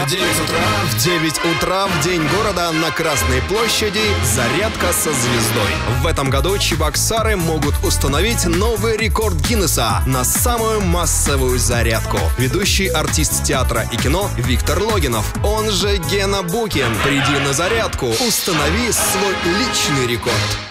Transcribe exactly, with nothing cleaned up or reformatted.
В девять утра, в девять утра в День города на Красной площади зарядка со звездой. В этом году чебоксары могут установить новый рекорд Гиннесса на самую массовую зарядку. Ведущий артист театра и кино Виктор Логинов, он же Гена Букин. Приди на зарядку, установи свой личный рекорд.